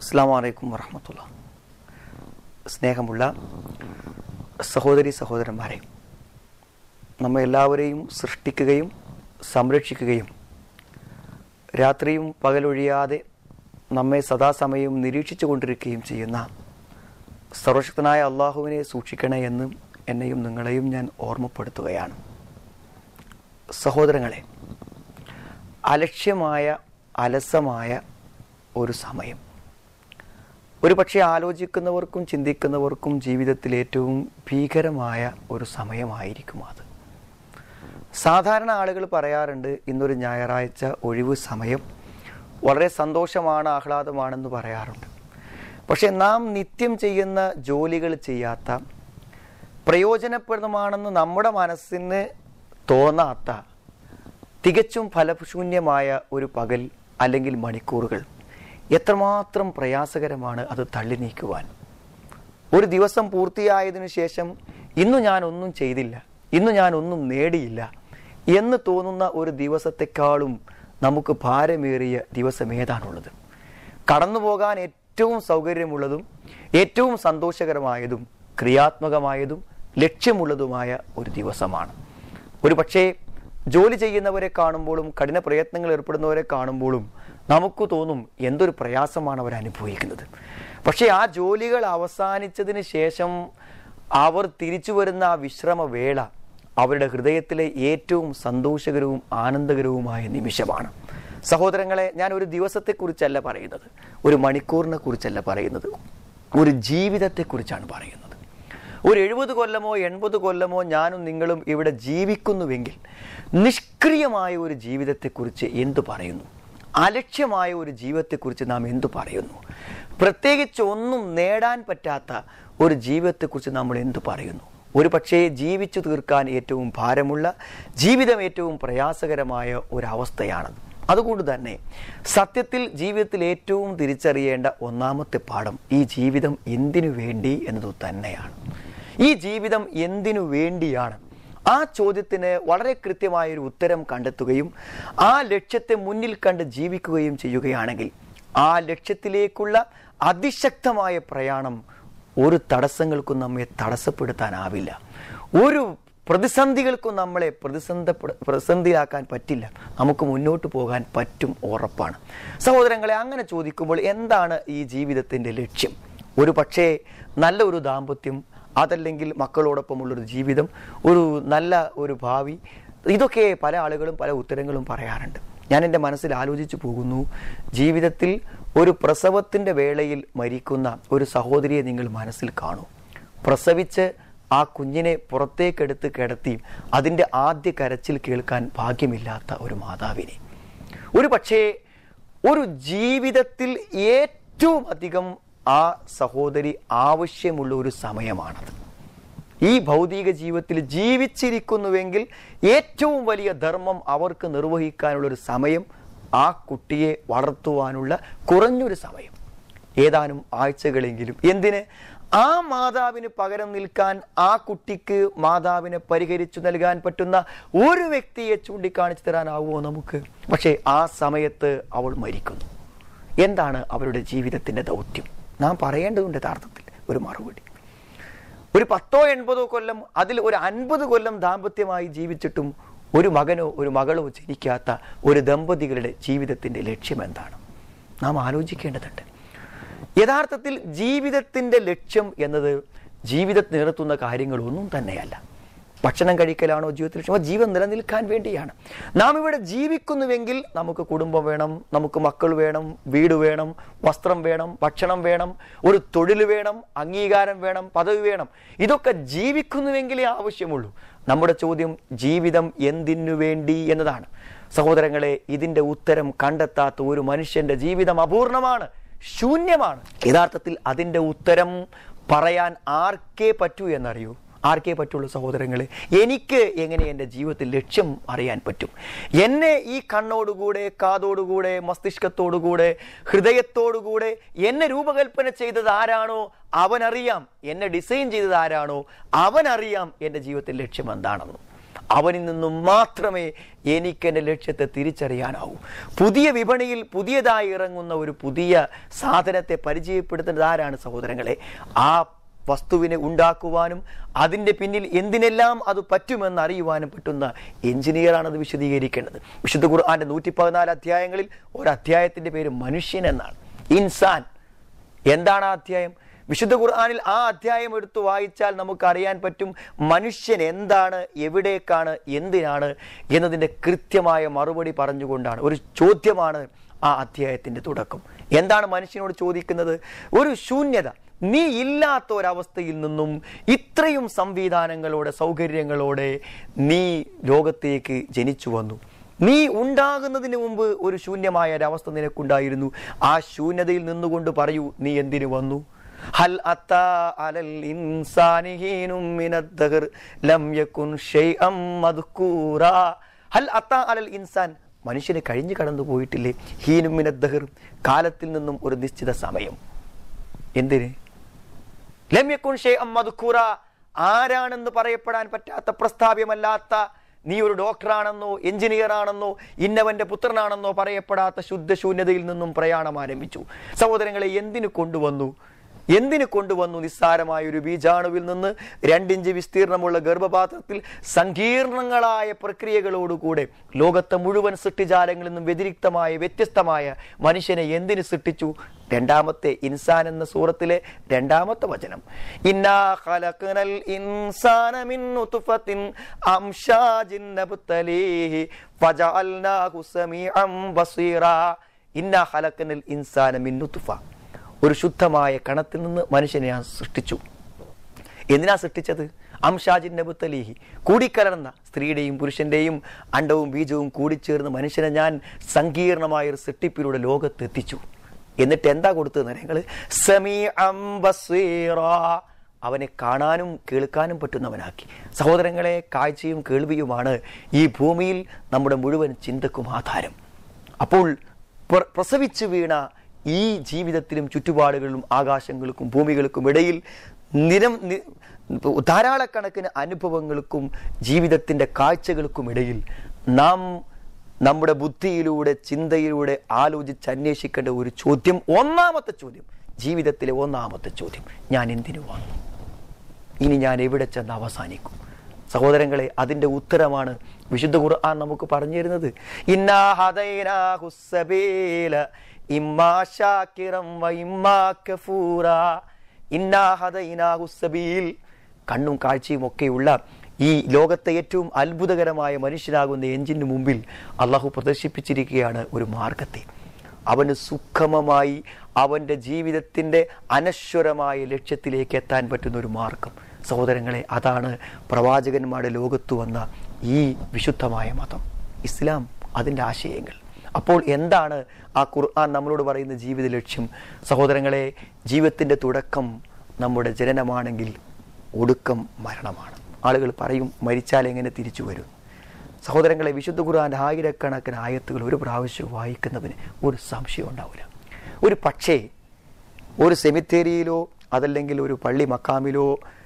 അസ്സലാമു അലൈക്കും വറഹ്മത്തുള്ളാഹി. സ്നേഹമുള്ള സഹോദരി സഹോദരന്മാരെ, നമ്മെ എല്ലാവരെയും സൃഷ്ടിക്കുകയും സംരക്ഷിക്കുകയും രാത്രിയും പകലൊഴിയാതെ നമ്മെ സദാസമയവും നിരീക്ഷിച്ചു കൊണ്ടിരിക്കുകയും ചെയ്യുന്ന സർവശക്തനായ അള്ളാഹുവിനെ സൂക്ഷിക്കണേ എന്ന് എന്നെയും നിങ്ങളെയും ഞാൻ ഓർമ്മപ്പെടുത്തുകയാണ്. സഹോദരങ്ങളെ, അലക്ഷ്യമായ അലസമായ ഒരു സമയം, ഒരു പക്ഷേ ആലോചിക്കുന്നവർക്കും ചിന്തിക്കുന്നവർക്കും ജീവിതത്തിൽ ഏറ്റവും ഭീകരമായ ഒരു സമയമായിരിക്കും അത്. സാധാരണ ആളുകൾ പറയാറുണ്ട്, ഇന്നൊരു ഞായറാഴ്ച ഒഴിവ് സമയം വളരെ സന്തോഷമാണ്, ആഹ്ലാദമാണെന്ന് പറയാറുണ്ട്. പക്ഷെ നാം നിത്യം ചെയ്യുന്ന ജോലികൾ ചെയ്യാത്ത, പ്രയോജനപ്രദമാണെന്ന് നമ്മുടെ മനസ്സിന് തോന്നാത്ത, തികച്ചും ഫലശൂന്യമായ ഒരു പകൽ അല്ലെങ്കിൽ മണിക്കൂറുകൾ എത്രമാത്രം പ്രയാസകരമാണ് അത് തള്ളി നീക്കുവാൻ. ഒരു ദിവസം പൂർത്തിയായതിനു ശേഷം ഇന്നു ഞാനൊന്നും ചെയ്തില്ല, ഇന്നു ഞാനൊന്നും നേടിയില്ല എന്ന് തോന്നുന്ന ഒരു ദിവസത്തെക്കാളും നമുക്ക് ഭാരമേറിയ ദിവസം ഏതാണുള്ളത്? കടന്നു പോകാൻ ഏറ്റവും സൗകര്യമുള്ളതും ഏറ്റവും സന്തോഷകരമായതും ക്രിയാത്മകമായതും ലക്ഷ്യമുള്ളതുമായ ഒരു ദിവസമാണ്. ഒരു പക്ഷേ ജോലി ചെയ്യുന്നവരെ കാണുമ്പോഴും കഠിന പ്രയത്നങ്ങൾ ഏർപ്പെടുന്നവരെ കാണുമ്പോഴും നമുക്ക് തോന്നും, എന്തൊരു പ്രയാസമാണ് അവർ അനുഭവിക്കുന്നത്. പക്ഷേ ആ ജോലികൾ അവസാനിച്ചതിന് ശേഷം അവർ തിരിച്ചു വരുന്ന ആ വിശ്രമവേള അവരുടെ ഹൃദയത്തിലെ ഏറ്റവും സന്തോഷകരവും ആനന്ദകരവുമായ നിമിഷമാണ്. സഹോദരങ്ങളെ, ഞാൻ ഒരു ദിവസത്തെക്കുറിച്ചല്ല പറയുന്നത്, ഒരു മണിക്കൂറിനെ കുറിച്ചല്ല പറയുന്നത്, ഒരു ജീവിതത്തെക്കുറിച്ചാണ് പറയുന്നത്. ഒരു 70 കൊല്ലമോ 80 കൊല്ലമോ ഞാനും നിങ്ങളും ഇവിടെ ജീവിക്കുന്നുവെങ്കിൽ നിഷ്ക്രിയമായ ഒരു ജീവിതത്തെക്കുറിച്ച് എന്തു പറയുന്നു? അലക്ഷ്യമായ ഒരു ജീവിതത്തെക്കുറിച്ച് നാം എന്തു പറയുന്നു? പ്രത്യേകിച്ച് ഒന്നും നേടാൻ പറ്റാത്ത ഒരു ജീവിതത്തെക്കുറിച്ച് നമ്മൾ എന്തു പറയുന്നു? ഒരു പക്ഷേ ജീവിച്ചു തീർക്കാൻ ഏറ്റവും ഭാരമുള്ള, ജീവിതം ഏറ്റവും പ്രയാസകരമായ ഒരവസ്ഥയാണത്. അതുകൊണ്ട് തന്നെ സത്യത്തിൽ ജീവിതത്തിൽ ഏറ്റവും തിരിച്ചറിയേണ്ട ഒന്നാമത്തെ പാഠം ഈ ജീവിതം എന്തിനു വേണ്ടി എന്നത് തന്നെയാണ്. ഈ ജീവിതം എന്തിനു വേണ്ടിയാണ്? ആ ചോദ്യത്തിന് വളരെ കൃത്യമായൊരു ഉത്തരം കണ്ടെത്തുകയും ആ ലക്ഷ്യത്തെ മുന്നിൽ കണ്ട് ജീവിക്കുകയും ചെയ്യുകയാണെങ്കിൽ ആ ലക്ഷ്യത്തിലേക്കുള്ള അതിശക്തമായ പ്രയാണം ഒരു തടസ്സങ്ങൾക്കും നമ്മെ തടസ്സപ്പെടുത്താനാവില്ല. ഒരു പ്രതിസന്ധികൾക്കും നമ്മളെ പ്രതിസന്ധിയാക്കാൻ പറ്റില്ല. നമുക്ക് മുന്നോട്ട് പോകാൻ പറ്റും, ഉറപ്പാണ്. സഹോദരങ്ങളെ, അങ്ങനെ ചോദിക്കുമ്പോൾ എന്താണ് ഈ ജീവിതത്തിൻ്റെ ലക്ഷ്യം? ഒരു പക്ഷേ നല്ല ഒരു ദാമ്പത്യം, അതല്ലെങ്കിൽ മക്കളോടൊപ്പമുള്ളൊരു ജീവിതം, ഒരു നല്ല ഒരു ഭാവി, ഇതൊക്കെ പല ആളുകളും പല ഉത്തരങ്ങളും പറയാറുണ്ട്. ഞാൻ എൻ്റെ മനസ്സിൽ ആലോചിച്ചു പോകുന്നു, ജീവിതത്തിൽ ഒരു പ്രസവത്തിൻ്റെ വേളയിൽ മരിക്കുന്ന ഒരു സഹോദരിയെ നിങ്ങൾ മനസ്സിൽ കാണൂ. പ്രസവിച്ച് ആ കുഞ്ഞിനെ പുറത്തേക്കെടുത്ത് കിടത്തി അതിൻ്റെ ആദ്യ കരച്ചിൽ കേൾക്കാൻ ഭാഗ്യമില്ലാത്ത ഒരു മാതാവിനെ. ഒരു പക്ഷേ ഒരു ജീവിതത്തിൽ ഏറ്റവും അധികം ആ സഹോദരി ആവശ്യമുള്ള ഒരു സമയമാണത്. ഈ ഭൗതിക ജീവിതത്തിൽ ജീവിച്ചിരിക്കുന്നുവെങ്കിൽ ഏറ്റവും വലിയ ധർമ്മം അവർക്ക് നിർവഹിക്കാനുള്ളൊരു സമയം ആ കുട്ടിയെ വളർത്തുവാനുള്ള കുറഞ്ഞൊരു സമയം, ഏതാനും ആഴ്ചകളെങ്കിലും. എന്തിന്? ആ മാതാവിന് പകരം നിൽക്കാൻ, ആ കുട്ടിക്ക് മാതാവിനെ പരിഹരിച്ചു നൽകാൻ പറ്റുന്ന ഒരു വ്യക്തിയെ ചൂണ്ടിക്കാണിച്ചു തരാനാവുമോ നമുക്ക്? പക്ഷേ ആ സമയത്ത് അവൾ മരിക്കുന്നു. എന്താണ് അവരുടെ ജീവിതത്തിൻ്റെ ദൗത്യം? നാം പറയേണ്ടതുണ്ട് യഥാർത്ഥത്തിൽ ഒരു മറുപടി. ഒരു 10-80 കൊല്ലം, അതിൽ ഒരു 50 കൊല്ലം ദാമ്പത്യമായി ജീവിച്ചിട്ടും ഒരു മകനോ ഒരു മകളോ ജനിക്കാത്ത ഒരു ദമ്പതികളുടെ ജീവിതത്തിൻ്റെ ലക്ഷ്യം എന്താണ്? നാം ആലോചിക്കേണ്ടതുണ്ട്. യഥാർത്ഥത്തിൽ ജീവിതത്തിൻ്റെ ലക്ഷ്യം എന്നത് ജീവിതത്തിൽ നിർത്തുന്ന കാര്യങ്ങളൊന്നും തന്നെയല്ല. ഭക്ഷണം കഴിക്കലാണോ ജീവിതത്തിൽ ലക്ഷ്യം? ജീവൻ നിലനിൽക്കാൻ വേണ്ടിയാണ്. നാം ഇവിടെ ജീവിക്കുന്നുവെങ്കിൽ നമുക്ക് കുടുംബം വേണം, നമുക്ക് മക്കൾ വേണം, വീട് വേണം, വസ്ത്രം വേണം, ഭക്ഷണം വേണം, ഒരു തൊഴിൽ വേണം, അംഗീകാരം വേണം, പദവി വേണം. ഇതൊക്കെ ജീവിക്കുന്നുവെങ്കിലേ ആവശ്യമുള്ളൂ. നമ്മുടെ ചോദ്യം ജീവിതം എന്തിനു വേണ്ടി എന്നതാണ്. സഹോദരങ്ങളെ, ഇതിൻ്റെ ഉത്തരം കണ്ടെത്താത്ത ഒരു മനുഷ്യൻ്റെ ജീവിതം അപൂർണമാണ്, ശൂന്യമാണ്. യഥാർത്ഥത്തിൽ അതിൻ്റെ ഉത്തരം പറയാൻ ആർക്കേ പറ്റൂ എന്നറിയൂ? ആർക്കേ പറ്റുള്ളൂ സഹോദരങ്ങളെ? എനിക്ക് എങ്ങനെ എൻ്റെ ജീവിതത്തിൽ ലക്ഷ്യം അറിയാൻ പറ്റും? എന്നെ ഈ കണ്ണോടുകൂടെ, കാതോടുകൂടെ, മസ്തിഷ്കത്തോടുകൂടെ, ഹൃദയത്തോടുകൂടെ എന്നെ രൂപകൽപ്പന ചെയ്തത് ആരാണോ അവനറിയാം. എന്നെ ഡിസൈൻ ചെയ്തത് ആരാണോ അവനറിയാം എൻ്റെ ജീവിതത്തിൽ ലക്ഷ്യം എന്താണെന്ന്. അവനിൽ നിന്നും മാത്രമേ എനിക്ക് എൻ്റെ ലക്ഷ്യത്തെ തിരിച്ചറിയാനാവൂ. പുതിയ വിപണിയിൽ പുതിയതായി ഇറങ്ങുന്ന ഒരു പുതിയ സാധനത്തെ പരിചയപ്പെടുത്തുന്നത് ആരാണ് സഹോദരങ്ങളെ? ആ വസ്തുവിനെ ഉണ്ടാക്കുവാനും അതിൻ്റെ പിന്നിൽ എന്തിനെല്ലാം അത് പറ്റുമെന്ന് അറിയുവാനും പറ്റുന്ന എഞ്ചിനീയറാണ് അത് വിശദീകരിക്കേണ്ടത്. വിശുദ്ധ ഖുർആന്റെ 114 അധ്യായങ്ങളിൽ ഒരധ്യായത്തിൻ്റെ പേര് മനുഷ്യൻ എന്നാണ്, ഇൻസാൻ. എന്താണ് ആ അധ്യായം? വിശുദ്ധ ഖുർആനിൽ ആ അധ്യായം എടുത്തു വായിച്ചാൽ നമുക്ക് അറിയാൻ പറ്റും മനുഷ്യൻ എന്താണ്, എവിടേക്കാണ്, എന്തിനാണ് എന്നതിൻ്റെ കൃത്യമായ മറുപടി പറഞ്ഞുകൊണ്ടാണ്. ഒരു ചോദ്യമാണ് ആ അധ്യായത്തിൻ്റെ തുടക്കം. എന്താണ് മനുഷ്യനോട് ചോദിക്കുന്നത്? ഒരു ശൂന്യത, നീ ഇല്ലാത്ത ഒരവസ്ഥയിൽ നിന്നും ഇത്രയും സംവിധാനങ്ങളോടെ സൗകര്യങ്ങളോടെ നീ ലോകത്തേക്ക് ജനിച്ചു വന്നു. നീ ഉണ്ടാകുന്നതിന് മുമ്പ് ഒരു ശൂന്യമായ ഒരവസ്ഥ നിനക്കുണ്ടായിരുന്നു. ആ ശൂന്യതയിൽ നിന്നുകൊണ്ട് പറയൂ, നീ എന്തിനു വന്നു? ഹൽ അത്താ അലൽ ഇൻസാനി ഹീനും മിനദ് ദഹർ ലം യകുൻ ശൈഅം മദ്കൂറാ. ഹൽ അത്താ അലൽ ഇൻസാൻ, മനുഷ്യന് കഴിഞ്ഞു കടന്നു പോയിട്ടില്ലേ? ഹീനും മിനദ് ദഹർ, കാലത്തിൽ നിന്നും ഒരു നിശ്ചിത സമയം. എന്തിന്? ലം യകുൻ ശൈഅം മദ്കൂറാ, ആരാണെന്ന് പറയപ്പെടാൻ പറ്റാത്ത, പ്രസ്താവ്യമല്ലാത്ത, നീ ഒരു ഡോക്ടറാണെന്നോ എഞ്ചിനീയർ ആണെന്നോ ഇന്നവന്റെ പുത്രനാണെന്നോ പറയപ്പെടാത്ത ശുദ്ധശൂന്യതയിൽ നിന്നും പ്രയാണം ആരംഭിച്ചു. സഹോദരങ്ങളെ, എന്തിനു കൊണ്ടുവന്നു? നിസ്സാരമായ ഒരു ബീജാണുവിൽ നിന്ന് 2 ഇഞ്ച് വിസ്തീർണമുള്ള ഗർഭപാത്രത്തിൽ സങ്കീർണങ്ങളായ പ്രക്രിയകളോടുകൂടെ ലോകത്തെ മുഴുവൻ സൃഷ്ടിജാലങ്ങളിൽ നിന്നും വ്യത്യസ്തമായ മനുഷ്യനെ എന്തിനു സൃഷ്ടിച്ചു? രണ്ടാമത്തെ ഇൻസാൻ എന്ന സൂറത്തിലെ 2-ാമത്തെ വചനം, ഇന്നാ ഖലഖനൽ ഇൻസാന മിൻ നുത്ഫത്തിൻ അംശാജിൻ നബ്തലീഹി ഫജഅൽനാഹു സമീഅൻ ബസീറാ. ഇന്നാ ഖലഖനൽ ഇൻസാന മിൻ നുത്ഫ, ഒരു ശുദ്ധമായ കണത്തിൽ നിന്ന് മനുഷ്യനെ ഞാൻ സൃഷ്ടിച്ചു. എന്തിനാ സൃഷ്ടിച്ചത്? അംഷാജിൻ നബ്തലീഹി, കൂടിക്കലർന്ന സ്ത്രീയുടെയും പുരുഷന്റെയും അണ്ടവും ബീജവും കൂടിച്ചേർന്ന് മനുഷ്യനെ ഞാൻ സങ്കീർണമായ ഒരു സൃഷ്ടിപ്പിലൂടെ ലോകത്തെത്തിച്ചു. എന്നിട്ട് എന്താ കൊടുത്തത്? നിങ്ങൾ സമീഅൻ ബസീറാ, അവനെ കാണാനും കേൾക്കാനും പറ്റുന്നവനാക്കി. സഹോദരങ്ങളെ, കാഴ്ചയും കേൾവിയുമാണ് ഈ ഭൂമിയിൽ നമ്മുടെ മുഴുവൻ ചിന്തക്കും ആധാരം. അപ്പോൾ പ്രസവിച്ചു വീണ ഈ ജീവിതത്തിലും ചുറ്റുപാടുകളിലും ആകാശങ്ങൾക്കും ഭൂമികൾക്കും ഇടയിൽ ധാരാളക്കണക്കിന് അനുഭവങ്ങൾക്കും ജീവിതത്തിൻ്റെ കാഴ്ചകൾക്കും ഇടയിൽ നാം നമ്മുടെ ബുദ്ധിയിലൂടെ ചിന്തയിലൂടെ ആലോചിച്ച് അന്വേഷിക്കേണ്ട ഒരു ചോദ്യം, ഒന്നാമത്തെ ചോദ്യം, ജീവിതത്തിലെ ഒന്നാമത്തെ ചോദ്യം, ഞാൻ എന്തിനു വന്നു? ഇനി ഞാൻ എവിടെ ചെന്ന് അവസാനിക്കും? സഹോദരങ്ങളെ, അതിൻ്റെ ഉത്തരമാണ് വിശുദ്ധ ഖുർആൻ നമുക്ക് പറഞ്ഞു തരുന്നത്. ഇന്നാ ഹദൈനാഹു സബീല ഇമ്മാ ശാകിറൻ വ ഇമ്മാ കഫൂറാ. ഇന്നാ ഹദൈനാഹു സബീൽ, കണ്ണും കാഴ്ചയും ഒക്കെയുള്ള ഈ ലോകത്തെ ഏറ്റവും അത്ഭുതകരമായ മനുഷ്യനാകുന്ന എഞ്ചിന് മുമ്പിൽ അള്ളാഹു പ്രദർശിപ്പിച്ചിരിക്കുകയാണ് ഒരു മാർഗത്തെ. അവന് സുഖമമായി അവൻ്റെ ജീവിതത്തിൻ്റെ അനശ്വരമായ ലക്ഷ്യത്തിലേക്ക് എത്താൻ പറ്റുന്ന ഒരു മാർഗം. സഹോദരങ്ങളെ, അതാണ് പ്രവാചകന്മാരുടെ ലോകത്തു വന്ന ഈ വിശുദ്ധമായ മതം ഇസ്ലാം, അതിൻ്റെ ആശയങ്ങൾ. അപ്പോൾ എന്താണ് ആ ഖുർആൻ നമ്മളോട് പറയുന്ന ജീവിത ലക്ഷ്യം? സഹോദരങ്ങളെ, ജീവിതത്തിൻ്റെ തുടക്കം നമ്മുടെ ജനനമാണെങ്കിൽ ഒടുക്കം മരണമാണ്. ആളുകൾ പറയും, മരിച്ചാൽ എങ്ങനെ തിരിച്ചു വരും? സഹോദരങ്ങളെ, വിശുദ്ധ ഖുർആൻ്റെ ആയിരക്കണക്കിന് ആയത്തുകൾ ഒരു പ്രാവശ്യം വായിക്കുന്നതിന് ഒരു സംശയം ഉണ്ടാവില്ല. ഒരു പക്ഷേ ഒരു സെമിത്തേരിയിലോ അതല്ലെങ്കിൽ ഒരു പള്ളി മക്കാമിലോ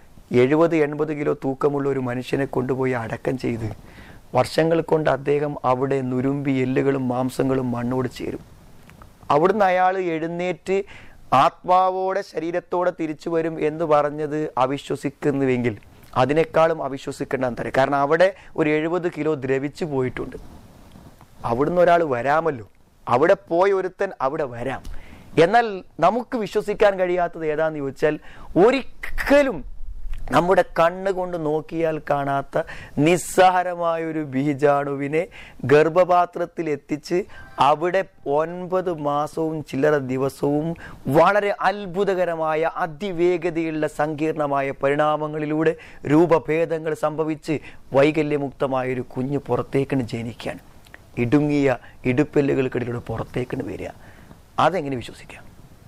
70-80 കിലോ തൂക്കമുള്ള ഒരു മനുഷ്യനെ കൊണ്ടുപോയി അടക്കം ചെയ്ത് വർഷങ്ങൾ കൊണ്ട് അദ്ദേഹം അവിടെ നുരുമ്പി എല്ലുകളും മാംസങ്ങളും മണ്ണോട് ചേരും. അവിടുന്ന് അയാൾ എഴുന്നേറ്റ് ആത്മാവോടെ ശരീരത്തോടെ തിരിച്ചു വരും എന്ന് പറഞ്ഞത് അവിശ്വസിക്കുന്നുവെങ്കിൽ അതിനേക്കാളും അവിശ്വസിക്കേണ്ടെന്ന് തരാം. കാരണം അവിടെ ഒരു 70 കിലോ ദ്രവിച്ചു പോയിട്ടുണ്ട്. അവിടുന്ന് ഒരാൾ വരാമല്ലോ, അവിടെ പോയ ഒരുത്തൻ അവിടെ വരാം. എന്നാൽ നമുക്ക് വിശ്വസിക്കാൻ കഴിയാത്തത് ഏതാന്ന് ചോദിച്ചാൽ, ഒരിക്കലും നമ്മുടെ കണ്ണുകൊണ്ട് നോക്കിയാൽ കാണാത്ത നിസ്സാരമായൊരു ബീജാണുവിനെ ഗർഭപാത്രത്തിൽ എത്തിച്ച് അവിടെ 9 മാസവും ചില്ലറ ദിവസവും വളരെ അത്ഭുതകരമായ അതിവേഗതയുള്ള സങ്കീർണമായ പരിണാമങ്ങളിലൂടെ രൂപഭേദങ്ങൾ സംഭവിച്ച് വൈകല്യമുക്തമായൊരു കുഞ്ഞ് പുറത്തേക്കിന് ജനിക്കുകയാണ്. ഇടുങ്ങിയ ഇടുപ്പെല്ലുകൾക്കിടയിലൂടെ പുറത്തേക്കിന് വരിക. അതെങ്ങനെ വിശ്വസിക്കാം?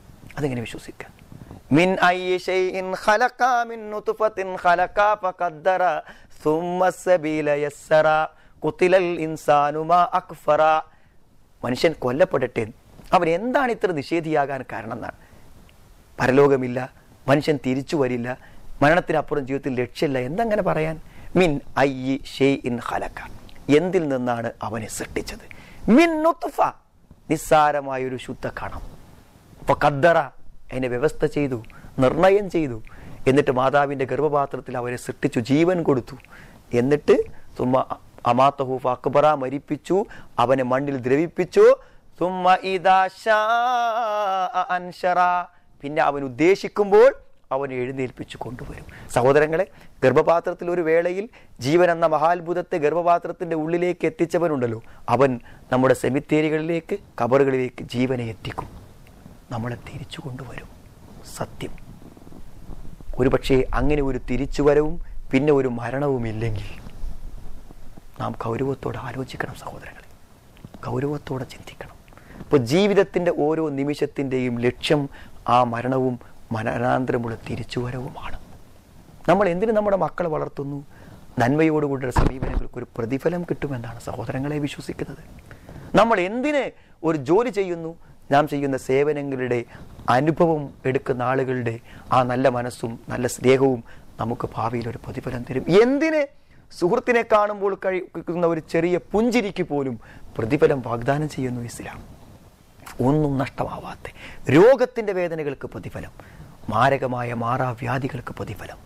മിൻ അയ്യി ശൈഇൻ ഖലഖ മിൻ നുത്ഫത്തിൻ ഖലഖ ഫഖദ്ദറ സുമ്മ സബീല യസ്സറ ഖുതിലൽ ഇൻസാനു മാ അക്ഫറ. മനുഷ്യൻ കൊല്ലപ്പെടട്ടെ, അവൻ എന്താണ് ഇത്ര നിഷേധിയാകാൻ കാരണം എന്നാണ്. പരലോകമില്ല, മനുഷ്യൻ തിരിച്ചു വരില്ല, മരണത്തിനപ്പുറം ജീവിതത്തിൽ ലക്ഷ്യമില്ല, എന്തങ്ങനെ പറയാൻ? മിൻ അയ്യി ഷൈഇൻ ഖലഖ, എന്തിൽ നിന്നാണ് അവനെ സൃഷ്ടിച്ചത്? മിൻ നുത്ഫ, നിസ്സാരമായൊരു ശുദ്ധ കണം. ഫഖദ്ദറ, അതിനെ വ്യവസ്ഥ ചെയ്തു, നിർണയം ചെയ്തു. എന്നിട്ട് മാതാവിൻ്റെ ഗർഭപാത്രത്തിൽ അവരെ സൃഷ്ടിച്ചു, ജീവൻ കൊടുത്തു. എന്നിട്ട് തുമ്മ അമാതഹു ഫഅക്ബറ, മരിപ്പിച്ചു, അവനെ മണ്ണിൽ ദ്രവിപ്പിച്ചു. തുമ്മ ഇദാ ശാഅ അൻശറ, പിന്നെ അവൻ ഉദ്ദേശിക്കുമ്പോൾ അവനെ എഴുന്നേൽപ്പിച്ചു കൊണ്ടുവരും. സഹോദരങ്ങളെ, ഗർഭപാത്രത്തിൽ ഒരു വേളയിൽ ജീവൻ എന്ന മഹാത്ഭുതത്തെ ഗർഭപാത്രത്തിന്റെ ഉള്ളിലേക്ക് എത്തിച്ചവനുണ്ടല്ലോ, അവൻ നമ്മുടെ സെമിത്തേരികളിലേക്ക്, കബറുകളിലേക്ക് ജീവനെ എത്തിക്കും, നമ്മളെ തിരിച്ചു കൊണ്ടുവരും. സത്യം. ഒരുപക്ഷെ അങ്ങനെ ഒരു തിരിച്ചുവരവും പിന്നെ ഒരു മരണവും ഇല്ലെങ്കിൽ നാം ഗൗരവത്തോടെ ആലോചിക്കണം സഹോദരങ്ങളെ, ഗൗരവത്തോടെ ചിന്തിക്കണം. അപ്പോൾ ജീവിതത്തിൻ്റെ ഓരോ നിമിഷത്തിൻ്റെയും ലക്ഷ്യം ആ മരണവും മരണാന്തരമുള്ള തിരിച്ചുവരവുമാണ്. നമ്മൾ എന്തിനു നമ്മുടെ മക്കളെ വളർത്തുന്നു? നന്മയോടുകൂടിയ സമീപനങ്ങൾക്ക് ഒരു പ്രതിഫലം കിട്ടുമെന്നാണ് സഹോദരങ്ങളെ വിശ്വസിക്കുന്നത്. നമ്മൾ എന്തിന് ഒരു ജോലി ചെയ്യുന്നു? നാം ചെയ്യുന്ന സേവനങ്ങളുടെ അനുഭവം എടുക്കുന്ന ആളുകളുടെ ആ നല്ല മനസ്സും നല്ല സ്നേഹവും നമുക്ക് ഭാവിയിൽ ഒരു പ്രതിഫലം തരും. എന്തിന്? സുഹൃത്തിനെ കാണുമ്പോൾ കഴിക്കുന്ന ഒരു ചെറിയ പുഞ്ചിരിക്ക് പോലും പ്രതിഫലം വാഗ്ദാനം ചെയ്യുന്നു ഇസ്ലാം. ഒന്നും നഷ്ടമാവാത്ത രോഗത്തിൻ്റെ വേദനകൾക്ക് പ്രതിഫലം, മാരകമായ മാറാവ്യാധികൾക്ക് പ്രതിഫലം,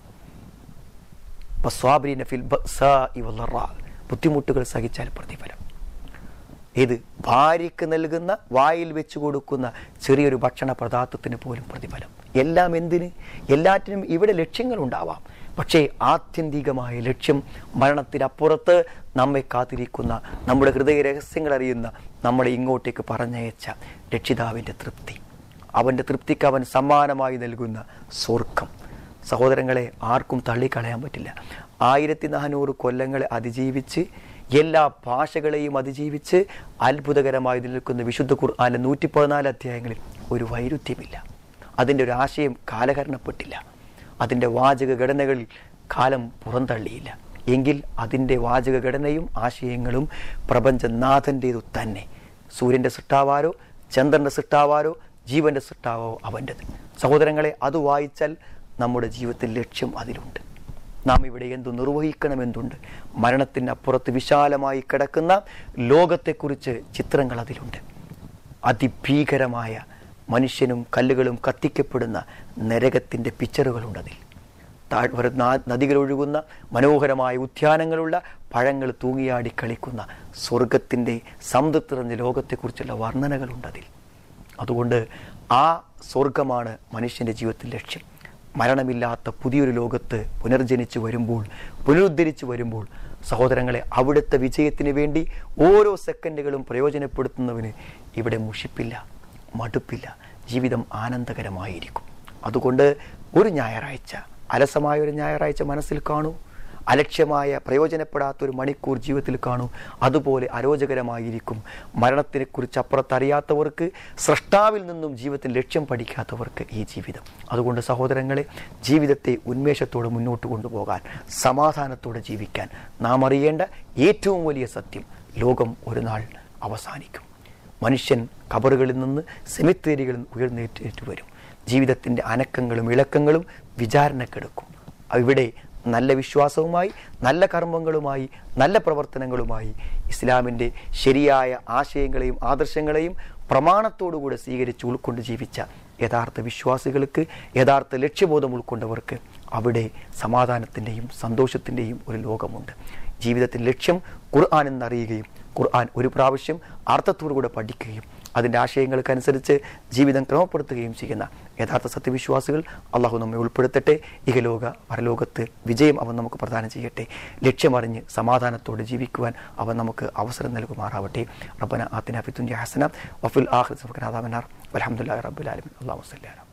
ബുദ്ധിമുട്ടുകൾ സഹിച്ചാൽ പ്രതിഫലം. ഇത് ഭാര്യയ്ക്ക് നൽകുന്ന, വായിൽ വെച്ചു കൊടുക്കുന്ന ചെറിയൊരു ഭക്ഷണ പദാർത്ഥത്തിന് പോലും പ്രതിഫലം. എല്ലാം എന്തിന്? എല്ലാറ്റിനും ഇവിടെ ലക്ഷ്യങ്ങൾ ഉണ്ടാവാം. പക്ഷേ ആത്യന്തികമായ ലക്ഷ്യം മരണത്തിനപ്പുറത്ത് നമ്മെ കാത്തിരിക്കുന്ന, നമ്മുടെ ഹൃദയ രഹസ്യങ്ങൾ അറിയുന്ന, നമ്മളെ ഇങ്ങോട്ടേക്ക് പറഞ്ഞയച്ച രക്ഷിതാവിൻ്റെ തൃപ്തി, അവൻ്റെ തൃപ്തിക്ക് അവൻ സമ്മാനമായി നൽകുന്ന സ്വർഗം. സഹോദരങ്ങളെ, ആർക്കും തള്ളിക്കളയാൻ പറ്റില്ല. 1400 കൊല്ലങ്ങളെ അതിജീവിച്ച്, എല്ലാ ഭാഷകളെയും അതിജീവിച്ച് അത്ഭുതകരമായി നിൽക്കുന്ന വിശുദ്ധ ഖുർആനിലെ 114 അധ്യായങ്ങളിൽ ഒരു വൈരുദ്ധ്യമില്ല. അതിൻ്റെ ഒരു ആശയം കാലഹരണപ്പെട്ടില്ല. അതിൻ്റെ വാചക ഘടനകളിൽ കാലം പുറന്തള്ളിയില്ല. എങ്കിൽ അതിൻ്റെ വാചക ഘടനയും ആശയങ്ങളും പ്രപഞ്ചനാഥൻ്റേതു തന്നെ. സൂര്യൻ്റെ സൃഷ്ടാവാരോ, ചന്ദ്രൻ്റെ സൃഷ്ടാവാരോ, ജീവൻ്റെ സൃഷ്ടാവോ അവൻ്റെത്. സഹോദരങ്ങളെ, അത് വായിച്ചാൽ നമ്മുടെ ജീവിതത്തിൽ ലക്ഷ്യം അതിലുണ്ട്. നാം ഇവിടെ എന്തു നിർവഹിക്കണമെന്നുണ്ട്. മരണത്തിനപ്പുറത്ത് വിശാലമായി കിടക്കുന്ന ലോകത്തെക്കുറിച്ച് ചിത്രങ്ങൾ അതിലുണ്ട്. അതിഭീകരമായ മനുഷ്യനും കല്ലുകളും കത്തിക്കപ്പെടുന്ന നരകത്തിൻ്റെ പിക്ചറുകളുണ്ടതിൽ. നദികളൊഴുകുന്ന മനോഹരമായ ഉദ്യാനങ്ങളുള്ള, പഴങ്ങൾ തൂങ്ങിയാടി കളിക്കുന്ന സ്വർഗത്തിൻ്റെ സംതൃപ്തി നിറഞ്ഞ ലോകത്തെക്കുറിച്ചുള്ള വർണ്ണനകളുണ്ടതിൽ. അതുകൊണ്ട് ആ സ്വർഗമാണ് മനുഷ്യൻ്റെ ജീവിതത്തിൽ ലക്ഷ്യം. മരണമില്ലാത്ത പുതിയൊരു ലോകത്ത് പുനർജനിച്ചു വരുമ്പോൾ, പുനരുദ്ധരിച്ചു വരുമ്പോൾ സഹോദരങ്ങളെ, അവിടുത്തെ വിജയത്തിന് വേണ്ടി ഓരോ സെക്കൻഡുകളും പ്രയോജനപ്പെടുത്തുന്നവന് ഇവിടെ മുഷിപ്പില്ല, മടുപ്പില്ല, ജീവിതം ആനന്ദകരമായിരിക്കും. അതുകൊണ്ട് ഒരു ഞായറാഴ്ച, അലസമായൊരു ഞായറാഴ്ച മനസ്സിൽ കാണൂ, അലക്ഷ്യമായ പ്രയോജനപ്പെടാത്തൊരു മണിക്കൂർ ജീവിതത്തിൽ കാണൂ. അതുപോലെ അരോചകരമായിരിക്കും മരണത്തിനെക്കുറിച്ച് അപ്പുറത്തറിയാത്തവർക്ക്, സ്രഷ്ടാവിൽ നിന്നും ജീവിതത്തിൽ ലക്ഷ്യം പഠിക്കാത്തവർക്ക് ഈ ജീവിതം. അതുകൊണ്ട് സഹോദരങ്ങളെ, ജീവിതത്തെ ഉന്മേഷത്തോടെ മുന്നോട്ട് കൊണ്ടുപോകാൻ, സമാധാനത്തോടെ ജീവിക്കാൻ നാം അറിയേണ്ട ഏറ്റവും വലിയ സത്യം, ലോകം ഒരു നാൾ അവസാനിക്കും. മനുഷ്യൻ ഖബറുകളിൽ നിന്ന്, സെമിത്തേരികളിൽ നിന്ന് ഉയർന്നേറ്റു വരും. ജീവിതത്തിൻ്റെ അനക്കങ്ങളും ഇളക്കങ്ങളും വിചാരണക്കെടുക്കും. ഇവിടെ നല്ല വിശ്വാസവുമായി, നല്ല കർമ്മങ്ങളുമായി, നല്ല പ്രവർത്തനങ്ങളുമായി ഇസ്ലാമിൻ്റെ ശരിയായ ആശയങ്ങളെയും ആദർശങ്ങളെയും പ്രമാണത്തോടുകൂടെ സ്വീകരിച്ച് ഉൾക്കൊണ്ട് ജീവിച്ച യഥാർത്ഥ വിശ്വാസികൾക്ക്, യഥാർത്ഥ ലക്ഷ്യബോധം ഉൾക്കൊണ്ടവർക്ക് അവിടെ സമാധാനത്തിൻ്റെയും സന്തോഷത്തിൻ്റെയും ഒരു ലോകമുണ്ട്. ജീവിതത്തിൻ്റെ ലക്ഷ്യം ഖുർആൻ എന്നറിയുകയും ഖുർആൻ ഒരു പ്രാവശ്യം അർത്ഥത്തോടുകൂടെ പഠിക്കുകയും അതിൻ്റെ ആശയങ്ങൾക്കനുസരിച്ച് ജീവിതം ക്രമപ്പെടുത്തുകയും ചെയ്യുന്ന യഥാർത്ഥ സത്യവിശ്വാസികൾ അള്ളാഹു നമ്മെ ഉൾപ്പെടുത്തട്ടെ. ഇഹലോക പരലോകത്ത് വിജയം അവൻ നമുക്ക് പ്രദാനം ചെയ്യട്ടെ. ലക്ഷ്യമറിഞ്ഞ് സമാധാനത്തോടെ ജീവിക്കുവാൻ അവൻ നമുക്ക് അവസരം നൽകുമാറാവട്ടെ. റബ്ബന ആതിനാ ഫിദ്ദുനിയ ഹസന വഫിൽ ആഖിറതി ഹസന വഖിനാ അദാബന്നാർ. വൽഹംദുലില്ലാഹി റബ്ബിൽ ആലമീൻ. അല്ലാഹു സ്വല്ലി അലാ